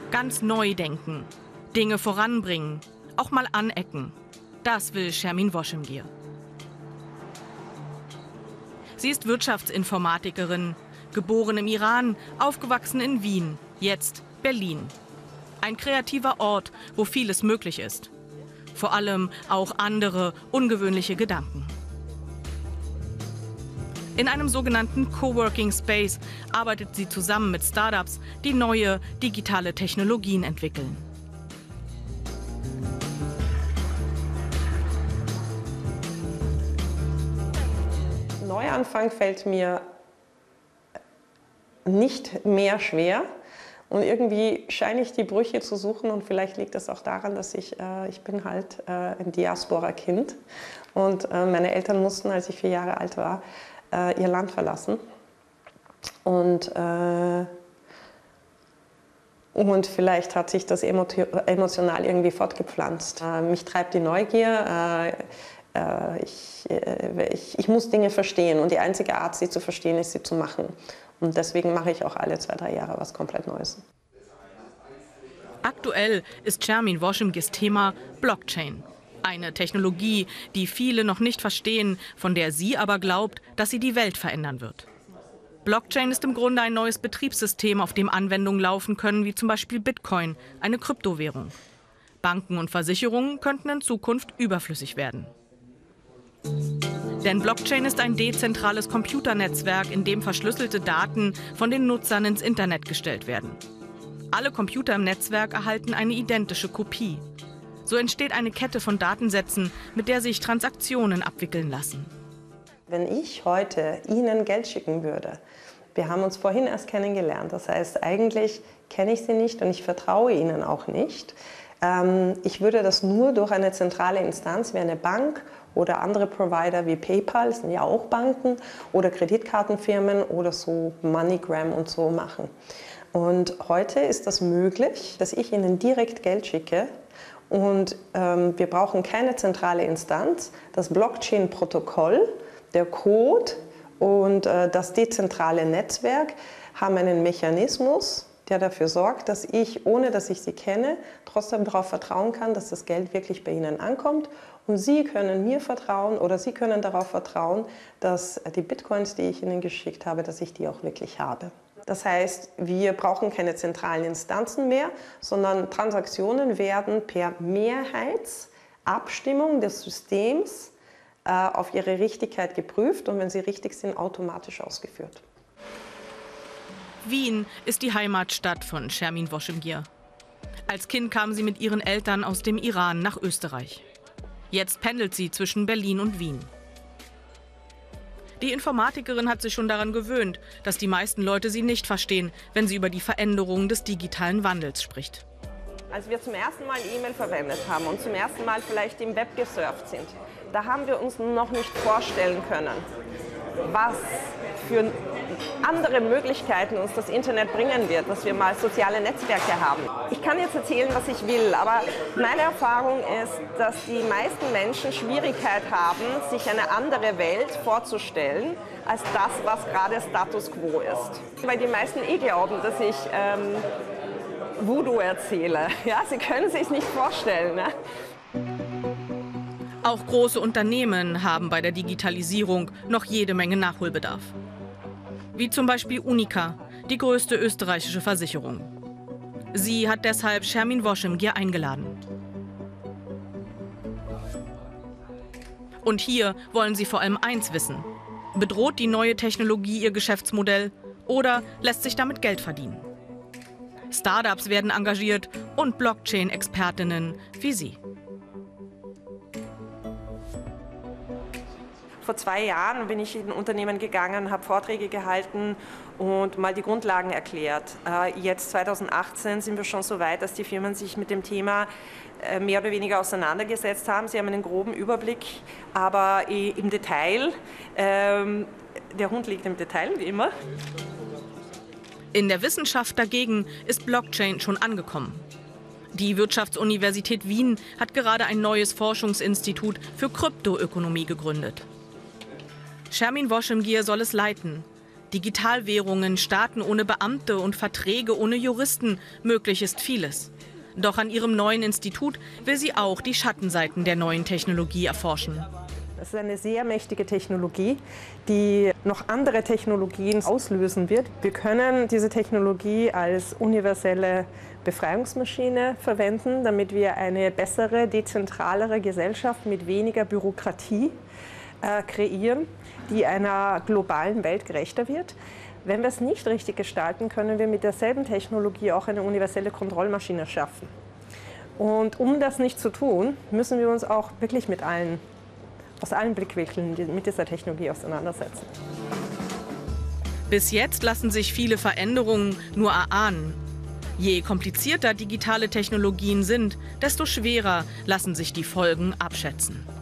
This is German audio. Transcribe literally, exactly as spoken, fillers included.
Ganz neu denken, Dinge voranbringen, auch mal anecken. Das will Shermin Woschimgir. Sie ist Wirtschaftsinformatikerin, geboren im Iran, aufgewachsen in Wien, jetzt Berlin. Ein kreativer Ort, wo vieles möglich ist. Vor allem auch andere, ungewöhnliche Gedanken. In einem sogenannten Coworking Space arbeitet sie zusammen mit Startups, die neue digitale Technologien entwickeln. Neuanfang fällt mir nicht mehr schwer. Und irgendwie scheine ich die Brüche zu suchen und vielleicht liegt das auch daran, dass ich, äh, ich bin halt äh, ein Diaspora-Kind und äh, meine Eltern mussten, als ich vier Jahre alt war, äh, ihr Land verlassen. Und, äh, und vielleicht hat sich das emotional irgendwie fortgepflanzt. Äh, mich treibt die Neugier. Äh, äh, ich, äh, ich, ich muss Dinge verstehen und die einzige Art, sie zu verstehen, ist, sie zu machen. Und deswegen mache ich auch alle zwei, drei Jahre was komplett Neues. Aktuell ist Shermin Woschimgirs Thema Blockchain. Eine Technologie, die viele noch nicht verstehen, von der sie aber glaubt, dass sie die Welt verändern wird. Blockchain ist im Grunde ein neues Betriebssystem, auf dem Anwendungen laufen können, wie zum Beispiel Bitcoin, eine Kryptowährung. Banken und Versicherungen könnten in Zukunft überflüssig werden. Denn Blockchain ist ein dezentrales Computernetzwerk, in dem verschlüsselte Daten von den Nutzern ins Internet gestellt werden. Alle Computer im Netzwerk erhalten eine identische Kopie. So entsteht eine Kette von Datensätzen, mit der sich Transaktionen abwickeln lassen. Wenn ich heute Ihnen Geld schicken würde, wir haben uns vorhin erst kennengelernt, das heißt, eigentlich kenne ich Sie nicht und ich vertraue Ihnen auch nicht. Ich würde das nur durch eine zentrale Instanz wie eine Bank oder andere Provider wie PayPal, das sind ja auch Banken, oder Kreditkartenfirmen oder so MoneyGram und so machen. Und heute ist das möglich, dass ich Ihnen direkt Geld schicke und ähm, wir brauchen keine zentrale Instanz. Das Blockchain-Protokoll, der Code und äh, das dezentrale Netzwerk haben einen Mechanismus, der dafür sorgt, dass ich, ohne dass ich Sie kenne, trotzdem darauf vertrauen kann, dass das Geld wirklich bei Ihnen ankommt. Und Sie können mir vertrauen oder Sie können darauf vertrauen, dass die Bitcoins, die ich Ihnen geschickt habe, dass ich die auch wirklich habe. Das heißt, wir brauchen keine zentralen Instanzen mehr, sondern Transaktionen werden per Mehrheitsabstimmung des Systems äh, auf ihre Richtigkeit geprüft und wenn sie richtig sind, automatisch ausgeführt. Wien ist die Heimatstadt von Shermin Woschimgir. Als Kind kam sie mit ihren Eltern aus dem Iran nach Österreich. Jetzt pendelt sie zwischen Berlin und Wien. Die Informatikerin hat sich schon daran gewöhnt, dass die meisten Leute sie nicht verstehen, wenn sie über die Veränderungen des digitalen Wandels spricht. Als wir zum ersten Mal E-Mail verwendet haben und zum ersten Mal vielleicht im Web gesurft sind, da haben wir uns noch nicht vorstellen können, was für andere Möglichkeiten uns das Internet bringen wird, dass wir mal soziale Netzwerke haben. Ich kann jetzt erzählen, was ich will, aber meine Erfahrung ist, dass die meisten Menschen Schwierigkeit haben, sich eine andere Welt vorzustellen, als das, was gerade Status Quo ist. Weil die meisten eh glauben, dass ich ähm, Voodoo erzähle. Ja, sie können es sich nicht vorstellen. Ne? Auch große Unternehmen haben bei der Digitalisierung noch jede Menge Nachholbedarf. Wie zum Beispiel Unica, die größte österreichische Versicherung. Sie hat deshalb Shermin Woschimgir eingeladen. Und hier wollen sie vor allem eins wissen: Bedroht die neue Technologie ihr Geschäftsmodell oder lässt sich damit Geld verdienen? Startups werden engagiert und Blockchain-Expertinnen wie sie. Vor zwei Jahren bin ich in Unternehmen gegangen, habe Vorträge gehalten und mal die Grundlagen erklärt. Jetzt zweitausendachtzehn sind wir schon so weit, dass die Firmen sich mit dem Thema mehr oder weniger auseinandergesetzt haben. Sie haben einen groben Überblick, aber im Detail, ähm, der Hund liegt im Detail, wie immer. In der Wissenschaft dagegen ist Blockchain schon angekommen. Die Wirtschaftsuniversität Wien hat gerade ein neues Forschungsinstitut für Kryptoökonomie gegründet. Shermin Woschimgir soll es leiten. Digitalwährungen, Staaten ohne Beamte und Verträge ohne Juristen, möglich ist vieles. Doch an ihrem neuen Institut will sie auch die Schattenseiten der neuen Technologie erforschen. Das ist eine sehr mächtige Technologie, die noch andere Technologien auslösen wird. Wir können diese Technologie als universelle Befreiungsmaschine verwenden, damit wir eine bessere, dezentralere Gesellschaft mit weniger Bürokratie äh, kreieren, die einer globalen Welt gerechter wird. Wenn wir es nicht richtig gestalten, können wir mit derselben Technologie auch eine universelle Kontrollmaschine schaffen. Und um das nicht zu tun, müssen wir uns auch wirklich mit allen aus allen Blickwinkeln mit dieser Technologie auseinandersetzen. Bis jetzt lassen sich viele Veränderungen nur erahnen. Je komplizierter digitale Technologien sind, desto schwerer lassen sich die Folgen abschätzen.